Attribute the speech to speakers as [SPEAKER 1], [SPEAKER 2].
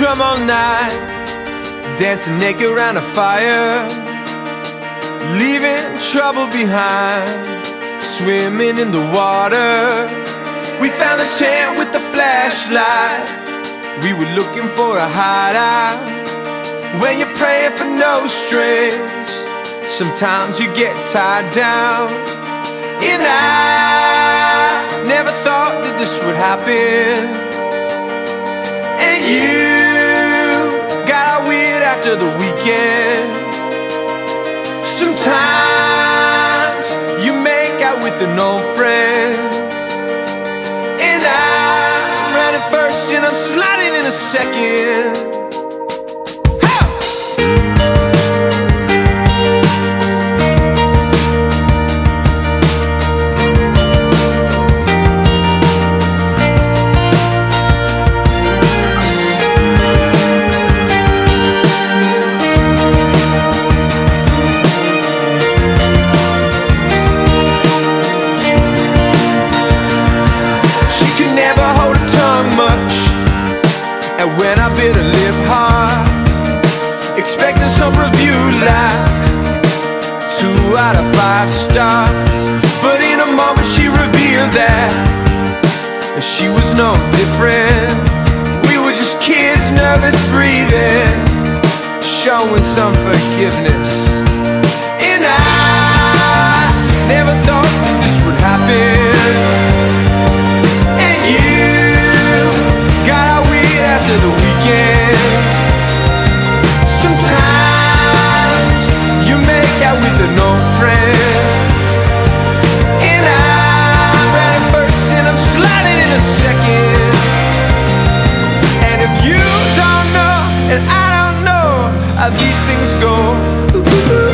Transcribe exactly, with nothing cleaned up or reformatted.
[SPEAKER 1] drum all night, dancing naked around a fire, leaving trouble behind, swimming in the water. We found a tent with a flashlight, we were looking for a hideout. When you're praying for no strings, sometimes you get tied down. And I never thought that this would happen. And you got out weird after the weekend. Sometimes you make out with an old friend, and I'm right at first and I'm sliding in a second. And when I bid her live hard, expecting some review like two out of five stars. But in a moment she revealed that she was no different. We were just kids, nervous breathing, showing some forgiveness. And I never thought that this would happen. After the weekend, sometimes you make out with an old friend, and I'm right at first and I'm sliding in a second. And if you don't know and I don't know how these things go,